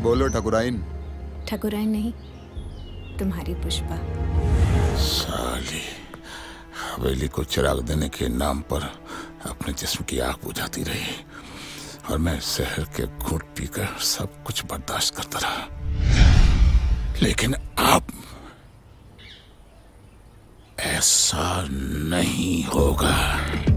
बोलो ठकुराइन। ठकुराइन नहीं, तुम्हारी पुष्पा। साली हवेली को चिराग देने के नाम पर अपने जिस्म की आग बुझाती रही और मैं जहर के घूंट पीकर सब कुछ बर्दाश्त करता रहा। लेकिन अब ऐसा नहीं होगा।